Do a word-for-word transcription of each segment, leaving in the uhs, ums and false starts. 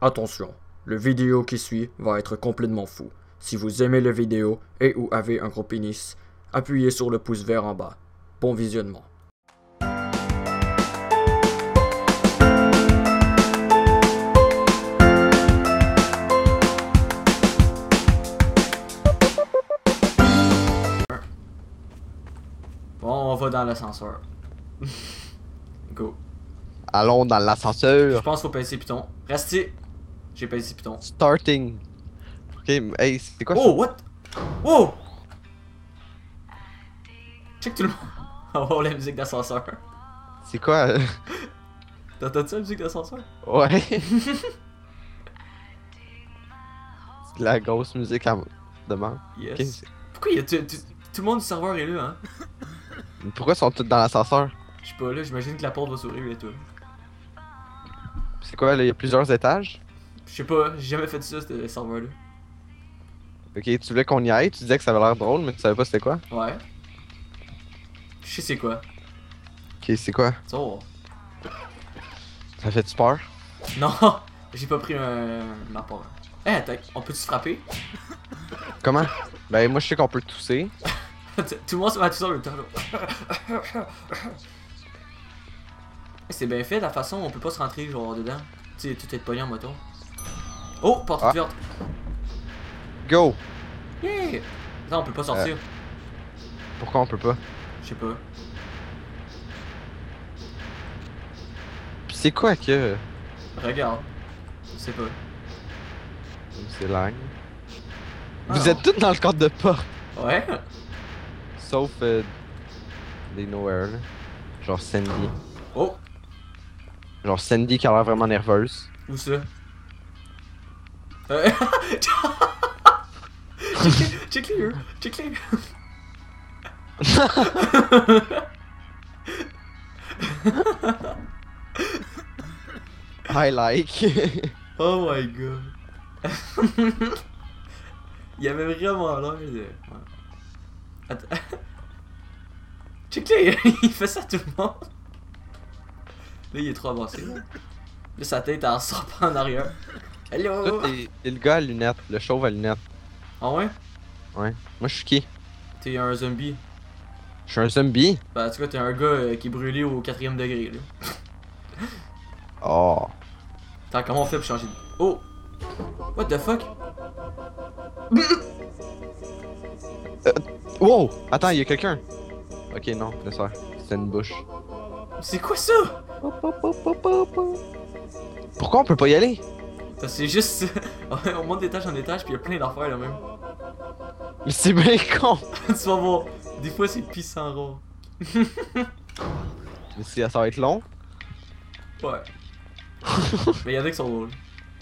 Attention, le vidéo qui suit va être complètement fou. Si vous aimez la vidéo et ou avez un gros pénis, appuyez sur le pouce vert en bas. Bon visionnement. Bon, on va dans l'ascenseur. Go. Allons dans Je l'ascenseur. pense qu'il faut passer piton. Restez. J'ai passé piton. Starting. Ok, hey, c'est quoi Oh, what? Oh! Check tout le monde. Oh, la musique d'ascenseur. ça? C'est quoi? euh? T'entends-tu la musique d'ascenseur? Ouais. C'est de la grosse musique à demande. Yes. Ok, c'est- Pourquoi il y a tout, tout, tout le monde du serveur est là, hein? Pourquoi ils sont tous dans l'ascenseur? Je sais pas, là, j'imagine que la porte va s'ouvrir et tout. C'est quoi, là? Il y a plusieurs étages? Je sais pas, j'ai jamais fait ça, ce serveur-là. Ok, tu voulais qu'on y aille, tu disais que ça avait l'air drôle, mais tu savais pas c'était quoi? Ouais. Je sais c'est quoi. Ok, c'est quoi? Tu vas voir. Ça fait-tu peur? Non! J'ai pas pris un... ma part. Eh, hey, attends, on peut-tu se frapper? Comment? Ben, moi, je sais qu'on peut tousser. Tout le monde se met tout ça le temps, là. C'est bien fait, la façon où on peut pas se rentrer, genre, dedans. Tu sais, tout est pogné en moto. Oh, porte Ah. ouverte. Go! Yeah! Non, on peut pas sortir. Pourquoi on peut pas? Je sais pas. Pis c'est quoi que... Regarde. Je sais pas. C'est lag. Ah Vous non. êtes tous dans le cadre de porte. Ouais? Sauf... Euh, des nowhere, là. Genre Sandy. Oh! Genre Sandy qui a l'air vraiment nerveuse. Où ça? Euh... check, check les yeux! Check les yeux! I like. Oh my god! Il avait vraiment l'air de... Ouais. Attends. Check les il fait ça à tout le monde! Là, il est trop avancé. Là, là sa tête, elle sort pas en arrière. Hello! Toi, t'es t'es le gars à lunettes, le chauve à lunettes. Ah ouais? Ouais. Moi, je suis qui? T'es un zombie. Je suis un zombie? Ben, en tout cas, t'es un gars euh, qui est brûlé au quatrième degré, là. Oh. Attends, comment on fait pour changer de... Oh! What the fuck? Wow! Attends, il y a quelqu'un. Ok, non, laisse faire. C'est une bouche. C'est quoi ça? Pourquoi on peut pas y aller? Ben, c'est juste... on monte d'étage en étage, puis il y a plein d'affaires, là, même. Mais c'est bien con! Tu vas voir. Des fois, c'est pissant rare. Mais si, ça va être long. Ouais. Mais y'en a qui sont drôles.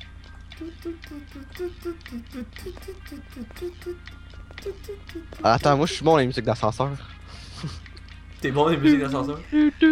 Ah, attends, moi je suis bon à la musique d'ascenseur. T'es bon des musiques d'ascenseur?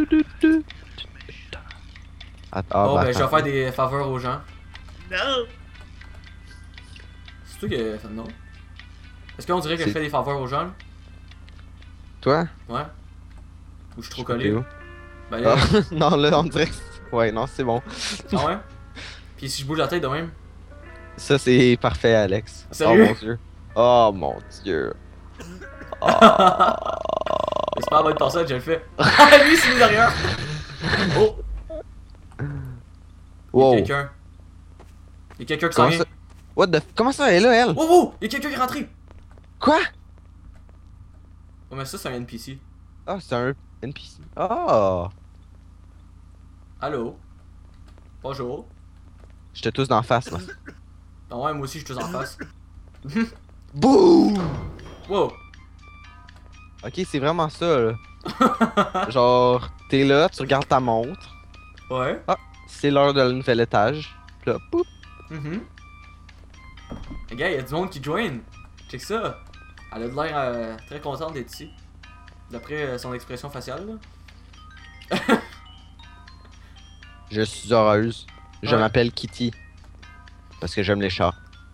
Attends, Bon, bah, ben, je vais attends. faire des faveurs aux gens. No! C'est toi qui as fait non? Est-ce qu'on dirait que je C'est- fais des faveurs aux gens, là? Toi? Ouais? Ou je suis trop T'es collé? où? Ben là... Ah, non, là, on dirait que c'est- ouais, non, c'est bon. Ah ouais? Pis si je bouge la tête de même? Ça, c'est parfait, Alex. Sérieux? Oh mon dieu. Oh mon dieu. Oh. Mais c'est pas la bonne personne, je le fais. Ah, lui, c'est lui derrière! Oh! Y'a Wow. quelqu'un. Y'a quelqu'un qui s'en Comment vient. ça? What the... Comment ça, elle est là, elle? Oh, oh! Y'a quelqu'un qui est rentré! Quoi? Oh, mais ça, c'est un N P C. Ah, c'est un N P C. Oh. Allô? Bonjour. J'étais tous d'en face, là. Ah ouais, moi aussi, je suis tous en face. Boum! Wow! Ok, c'est vraiment ça, là. Genre, t'es là, tu regardes ta montre. Ouais. C'est l'heure de le nouvel étage. Puis là, poup. Mhm. Les gars, y'a du monde qui join. Check ça. Elle a de l'air euh, très contente d'être ici. D'après euh, son expression faciale, là. Je suis heureuse. Je Ouais. m'appelle Kitty. Parce que j'aime les chats.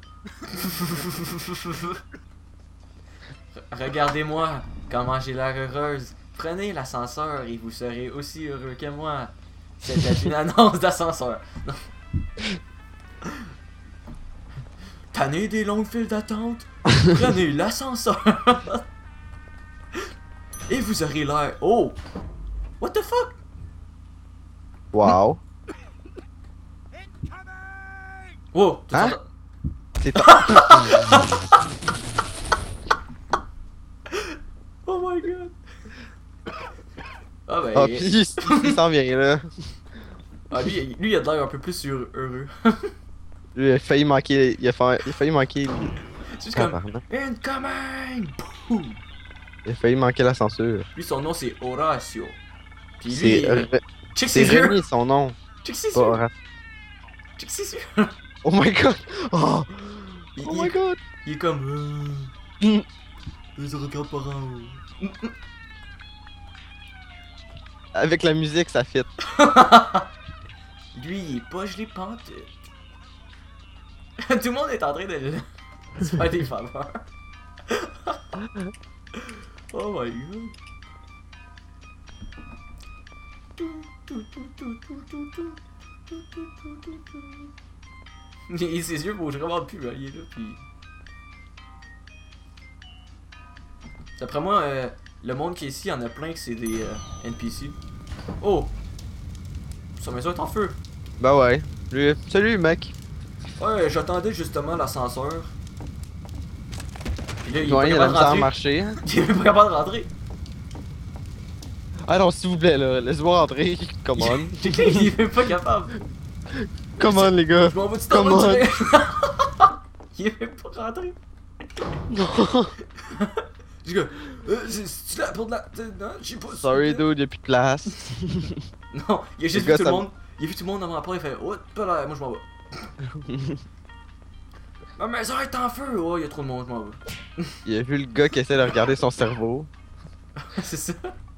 Regardez-moi, comment j'ai l'air heureuse. Prenez l'ascenseur et vous serez aussi heureux que moi. C'était une annonce d'ascenseur. Non. Tanné des longues files d'attente? Prenez l'ascenseur! Et vous aurez l'air... Oh! What the fuck? Wow. Oh! Hein? t'entends- C'est Oh my god! Ah ben... Ah, pis il il s'en vient là. Ah, lui, lui, il a de l'air un peu plus heureux- heureux. Lui, il a failli manquer. Il a, fa- il a failli manquer. C'est juste comme... Tabarnak. Incoming! Boum! Il a failli manquer la censure. Lui, son nom, c'est Horatio. Puis lui... C'est euh, Re- Check c'est ses yeux! Rémi son nom. Check ses Pas yeux! Horace. Check ses yeux! Oh my god! Oh, Il, oh il- my god! il est comme... Euh... Mm. Les regards par en haut. Avec la musique, ça fit. Lui, il est pas gelé pantoute. Tout le monde est en train de le... se faire des faveurs. Oh my god. Et ses yeux bougent vraiment plus, hein. Il est là, puis... D'après moi, euh, le monde qui est ici, il y en a plein que c'est des euh, N P C. Oh! Sa maison est en feu. Bah ouais. Lui, salut mec. Ouais, j'attendais justement l'ascenseur. Puis là, il est Ouais, pas il a la capable de misère à rentrer. marcher. hein. Il est pas capable de rentrer. Alors s'il vous plaît là, laisse-moi rentrer. Come on. Il est pas capable. Come on les gars. Je m'en vais du Come temps on. Il est même pas rentré. Non. Je dis, euh, c'est- c'est-tu là pour de la. Non, je sais pas. Sorry dude, y'a plus de place. Non, il a juste Les vu gars, tout le ça- monde. Il a vu tout le monde avant après, il fait, oh, pas là, moi je m'en vais. Ma maison est en feu! Oh, il y a trop de monde, je m'en vais. Il a vu le gars qui essaie de regarder son cerveau. C'est ça.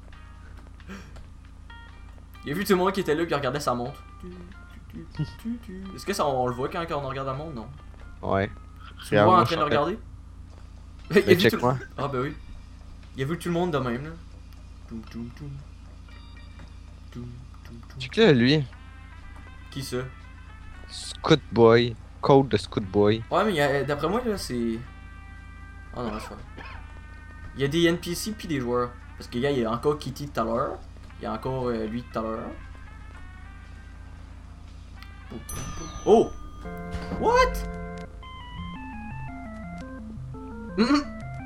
Il a vu tout le monde qui était là qui regardait sa montre. Est-ce que ça on le voit quand on regarde la montre? Non. Ouais. Tu me Regarde, vois en moi, train de je regarder? Il a Mais vu check tout- moi. Ah bah oui. Il a vu tout le monde de même là. Toum, toum, toum. Toum, toum, toum. Check là lui. Qui ça? Scout Boy. Code de Scout Boy. Ouais mais il y a- d'après moi là c'est... Oh non, c'est pas. Il y a des N P C puis des joueurs. Parce que gars, il y a encore Kitty tout à l'heure. Il y a encore euh, lui tout à l'heure. Oh! What? Mhm.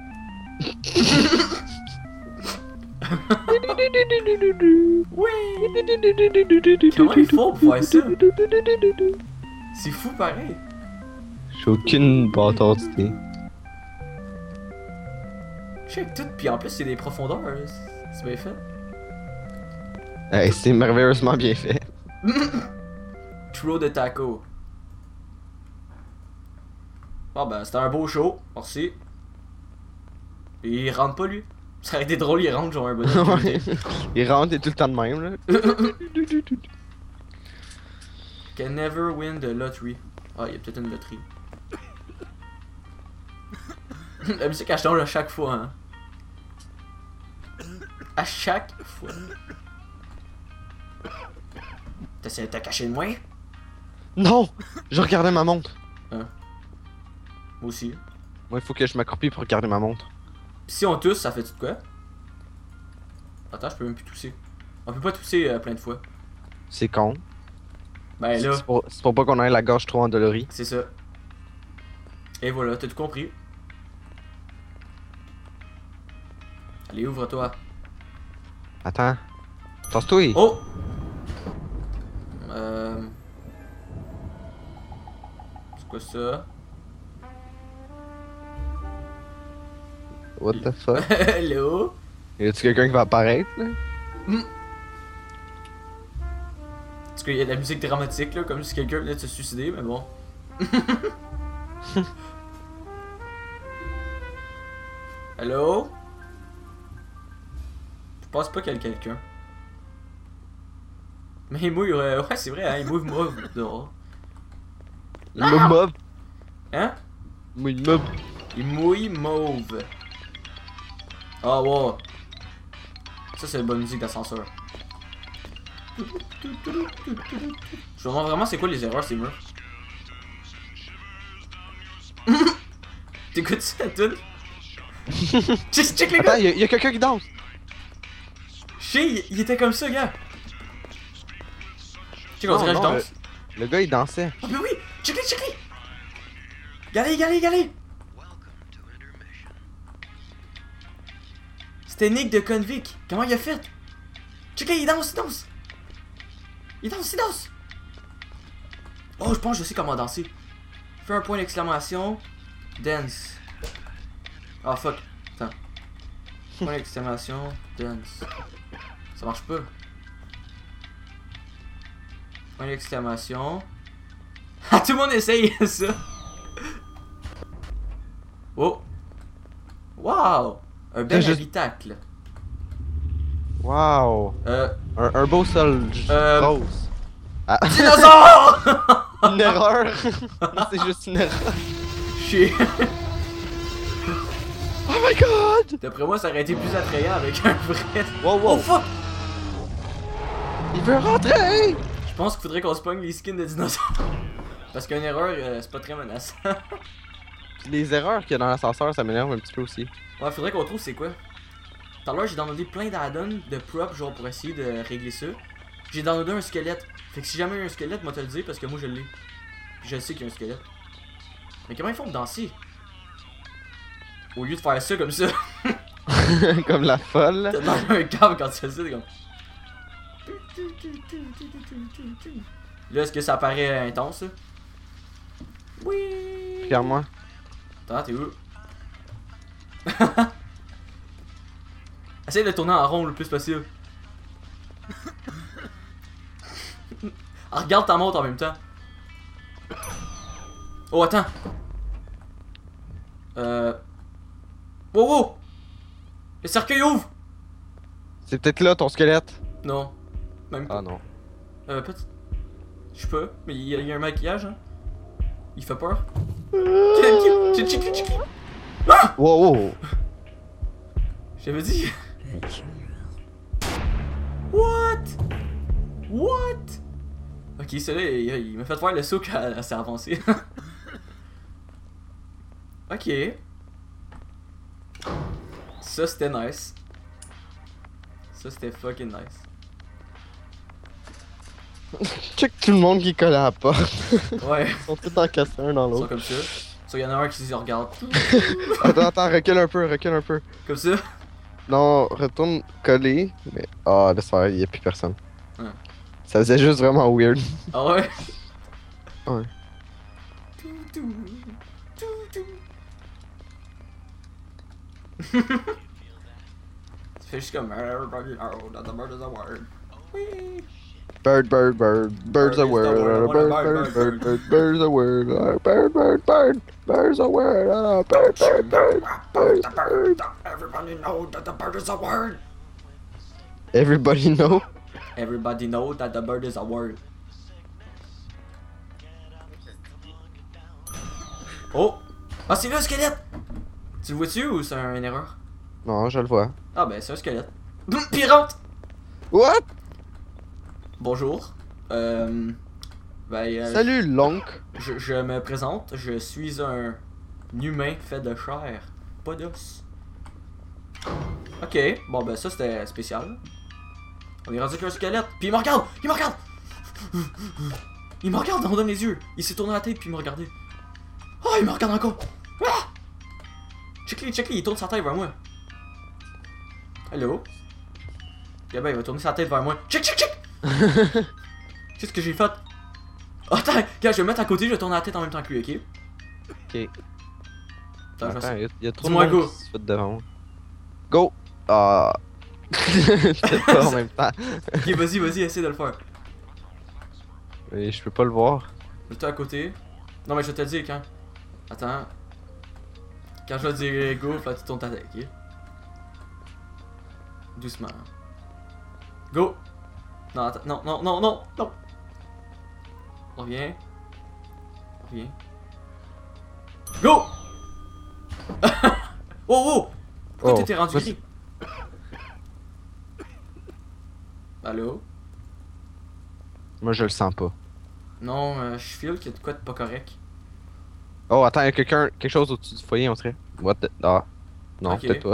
Oui! Comment il faut pour faire ça? C'est fou pareil. J'ai aucune bâtard d'idée. Check tout, puis en plus c'est des profondeurs, là. C'est bien fait. Hey, c'est merveilleusement bien fait. Throw de taco. Ah ben c'était un beau show, merci. Et il rentre pas lui. Ça aurait été drôle, il rentre genre un bonhomme. Ouais. Il rentre et tout le temps de même là. Can never win the lottery. Ah, il y a peut-être une loterie. La musique elle change à chaque fois, hein. À chaque fois. T'essaies de te cacher de moi? Non! Je regardais ma montre. Moi aussi. Moi, il faut que je m'accroupisse pour regarder ma montre. Pis si on tousse, ça fait-tu de quoi? Attends, je peux même plus tousser. On peut pas tousser euh, plein de fois. C'est con. Ben là, C'est pour, c'est pour pas qu'on ait la gorge trop endolorie. c'est ça. Et voilà, t'as tout compris. Allez, ouvre-toi. Attends. Tasse-toi. Oh! Euh... C'est quoi ça? What the fuck? Hello? Y a-tu quelqu'un qui va apparaître là? Parce qu'il y a de la musique dramatique là, comme si quelqu'un venait de se suicider, mais bon. Hello? Je pense pas qu'il y a quelqu'un. Mais il mouille, euh, ouais c'est vrai, hein, il mouille mauve dehors. Il me mob. Hein? Moi, il mob. Il mouille mauve. Ah wow. Ça c'est la bonne musique d'ascenseur. Je me demande vraiment c'est quoi les erreurs ces murs. T'écoutes ça, la toune? check, check les Attends, gars! y'a y a, quelqu'un qui danse! Chier, il, il était comme ça, gars! Check, on Non, dirait que je non, danse. Le, le gars il dansait. Oh, mais oui! Check les, check les! Galez, galez, galez! C'était Nick de Convict. Comment il a fait? Check les, il danse, il danse! Il danse, il danse! Oh, je pense que je sais comment danser. Fais un point d'exclamation. Dance. Ah, oh, fuck. Attends. Point d'exclamation. Dance. Ça marche pas. Point d'exclamation. Ah, tout le monde essaye ça. Oh. Wow. Un bel Juste- habitacle. Wow! Euh. Un, un beau sol j- Euh, rose. Ah, Dinosaure! une erreur! Non, c'est juste une erreur. Chier. Oh my god! D'après moi, ça aurait été plus attrayant avec un vrai. Wow, wow! Oh fuck! Il veut rentrer! Je pense qu'il faudrait qu'on se pogne les skins de dinosaures. Parce qu'une erreur, euh, c'est pas très menaçant. Puis les erreurs qu'il y a dans l'ascenseur, ça m'énerve un petit peu aussi. Ouais, faudrait qu'on trouve c'est quoi. Tout à l'heure, j'ai downloadé plein d'add-ons de prop, genre pour essayer de régler ça. J'ai downloadé un squelette. Fait que si jamais il y a un squelette, moi te le dire parce que moi je l'ai. Puis je sais qu'il y a un squelette. Mais comment ils font pour danser? Au lieu de faire ça comme ça, Comme la folle. t'as dans un câble quand tu fais ça, t'es comme. Là, est-ce que ça paraît intense, ça? Oui! Regarde-moi. Attends, t'es où? Essaye de tourner en rond le plus possible. Ah, regarde ta montre en même temps. Oh, attends. Euh. Wow, wow! Le cercueil ouvre! C'est peut-être là ton squelette. Non. Même pas. Ah non. Euh, peut-être. Je sais pas, mais il y, a- il y a un maquillage, hein. Il fait peur. Wow, wow. J'avais dit. What? What? Ok, celui-là, il, il m'a fait faire le saut quand elle s'est avancée. Ok. Ça, c'était nice. Ça, c'était fucking nice. Check tout le monde qui colle à la porte. Ouais, Ils sont tous encastrés un dans ils sont l'autre. comme ça. Ça, il y en a un qui se regarde. Attends, attends, recule un peu, recule un peu. Comme ça. Non, retourne coller. Mais. Ah, laisse faire, y'a plus personne. Ouais. Ça faisait juste vraiment weird. Ah ouais? Ouais. Tout, tout, tout, tout. Tu fais juste comme everybody know that the bird is a word. Oui. Bird, bird, bird, bird's a word. Bird, bird, bird, bird, bird's a word. Bird, bird, bird, bird's a word. Ah, bird, bird, bird, bird's a word. Everybody know that the bird is a word. Everybody know. Everybody know that the bird is a word. Oh! Ah, c'est là un squelette! Tu le vois-tu ou c'est un- une erreur? Non, je le vois. Ah ben, c'est un squelette. Puis il rentre! What? Bonjour. Euh... Ben, euh, Salut, l'oncle. je, je me présente, je suis un humain fait de chair, pas d'os. Ok, bon ben ça c'était spécial. On est rendu avec un squelette, puis il me regarde! Il me regarde! Il me regarde, on donne les yeux. Il s'est tourné la tête puis il me regardait. Oh, il me regarde encore! Ah! Check-le, check-le, il tourne sa tête vers moi. Hello? Yeah, ben il va tourner sa tête vers moi. Check, check, check! Qu'est-ce que j'ai fait? Oh, attends, regarde, je vais me mettre à côté, je vais tourner la tête en même temps que lui, ok? Ok. Attends, je vais Attends, essayer. il y a trop de Dis-moi monde go. qui se fait devant moi. Go! Ah. Je fais pas en même temps. Ok, vas-y, vas-y, essaie de le faire. Et je peux pas le voir. Mets-toi à côté. Non, mais je vais te le dire quand. Attends. Quand je vais te dire go, faut que tu tournes ta tête, ok? Doucement. Go! Non, attends, non, non, non, non, non! Reviens. Reviens. Go! Oh, oh! Pourquoi Oh, t'étais rendu vas-y. gris? Allô? Moi, je le sens pas. Non, euh, je file qu'il y a de quoi de pas correct. Oh, attends, il y a quelqu'un, quelque chose au-dessus du foyer, on serait. What the... Ah. Non, Ok. peut-être toi.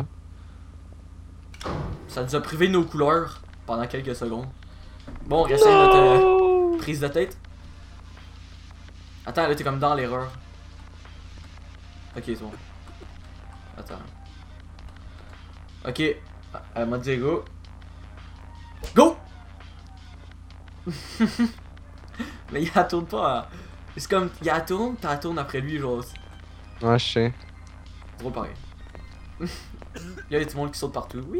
Ça nous a privé de nos couleurs pendant quelques secondes. Bon, on réessaye notre euh, Non! prise de tête. Attends, là, t'es comme dans l'erreur. Ok, c'est bon. Attends. Ok. Ah, Elle m'a dit go. Go! Mais il la tourne pas. à- C'est comme, il la tourne, pis elle tourne après lui, genre. C'est Ouais, je sais. trop pareil. Il y a du monde qui saute partout. Oui!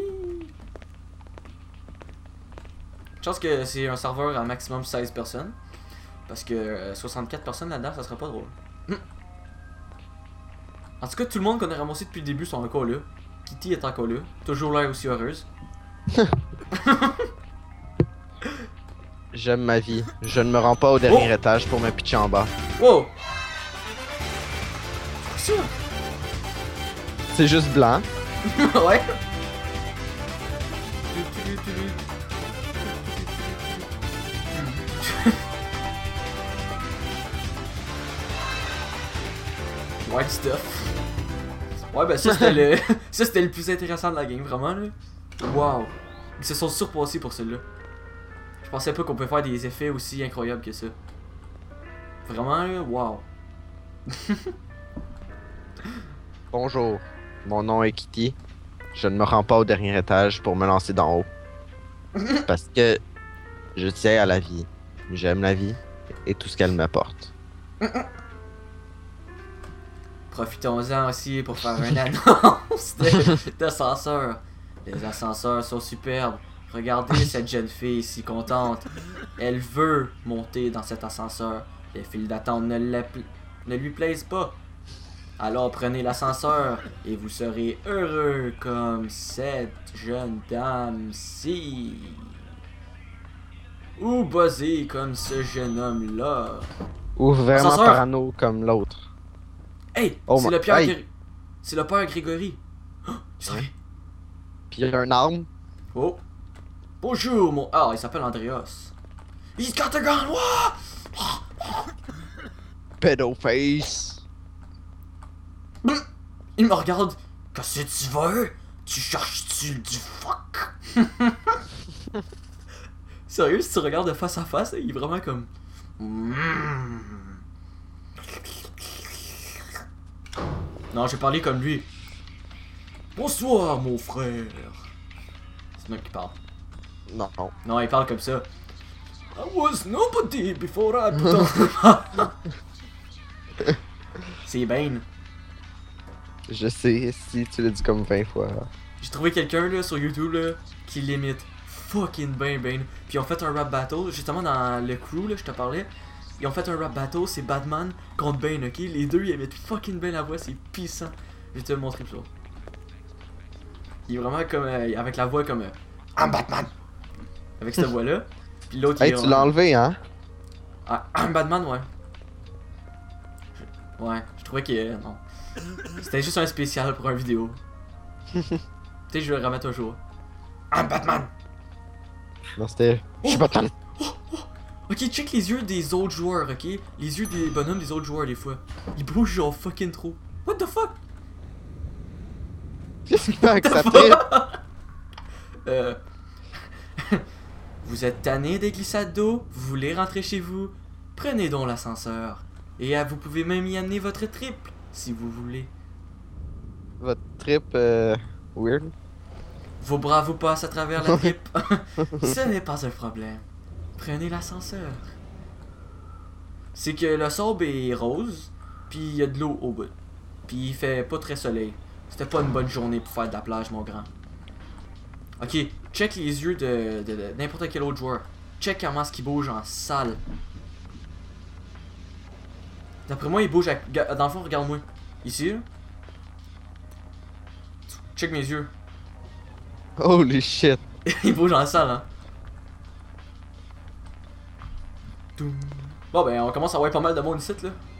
Je pense que c'est un serveur à maximum seize personnes. Parce que euh, soixante-quatre personnes là-dedans, ça serait pas drôle. En tout cas, tout le monde qu'on a ramassé depuis le début sont encore là. Kitty est encore là. Toujours l'air aussi heureuse. J'aime ma vie. Je ne me rends pas au dernier Oh! étage pour me pitcher en bas. Wow! C'est quoi C'est juste blanc. ça? Ouais! White stuff. Ouais, ben ça c'était le. Ça c'était le plus intéressant de la game, vraiment là. Wow! Ils se sont surpassés pour celui-là. Je pensais pas qu'on pouvait faire des effets aussi incroyables que ça. Vraiment là, wow! Bonjour. Mon nom est Kitty. Je ne me rends pas au dernier étage pour me lancer d'en haut. Parce que je tiens à la vie. J'aime la vie et tout ce qu'elle m'apporte. Profitons-en aussi pour faire une annonce de- d'ascenseur. Les ascenseurs sont superbes. Regardez cette jeune fille si contente. Elle veut monter dans cet ascenseur. Les files d'attente ne, la pla- ne lui plaisent pas. Alors prenez l'ascenseur et vous serez heureux comme cette jeune dame-ci. Ou buzzé comme ce jeune homme-là. Ou vraiment Ascenseur. parano comme l'autre. Hey, Oh c'est my- le Pierre hey. Gré- C'est le père Grégory. Oh, il s'en Ouais. vient. Puis il y a une arme. Oh. Bonjour, mon. Ah, il s'appelle Andreas. He's got a gun! Wouah! Pedo face. Il me regarde. Qu'est-ce que tu veux? Tu cherches-tu du fuck? Sérieux, si tu regardes de face à face, il est vraiment comme. Mm. Non, je vais parler comme lui. Bonsoir, mon frère. C'est moi qui parle. Non. Non, il parle comme ça. I was nobody before I put on. C'est Bane. Je sais si tu l'as dit comme vingt fois. J'ai trouvé quelqu'un là sur YouTube là qui l'imite fucking bien Bane. Puis ils ont fait un rap battle justement dans le crew là, je te parlais. Ils ont fait un rap battle, c'est Batman contre Bane, ok? Les deux ils imitent fucking bien la voix, c'est puissant. Je vais te le montrer plus tard. Il est vraiment comme euh, avec la voix comme euh, I'm Batman. Avec cette voix là. Puis l'autre Hey, il est tu l'as enlevé, hein? Ah, I'm Batman, ouais. Je- Ouais, je trouvais que euh, non. C'était juste un spécial pour une vidéo. Peut-être je vais le remettre un jour. I'm Batman. Non, c'était. Je suis Oh! Batman. Ok, check les yeux des autres joueurs, ok? Les yeux des bonhommes des autres joueurs, des fois. Ils bougent genre fucking trop. What the fuck? Qu'est-ce qu'il fait avec sa tête? Euh... Vous êtes tanné des glissades d'eau? Vous voulez rentrer chez vous? Prenez donc l'ascenseur. Et ah, vous pouvez même y amener votre triple, si vous voulez. Votre trip, euh. Weird. Vos bras vous passent à travers la tripe. Ce n'est pas un problème. Prenez l'ascenseur. C'est que le sable est rose, puis il y a de l'eau au bout. Puis il fait pas très soleil. C'était pas une bonne journée pour faire de la plage, mon grand. Ok, check les yeux de, de, de n'importe quel autre joueur. Check comment est-ce qu'il bouge en salle. D'après moi, il bouge à... ga- Dans le fond, regarde-moi. Ici, là. Check mes yeux. Holy shit. Il bouge en salle, hein. Toum. Bon, ben, on commence à avoir pas mal de monde ici, là.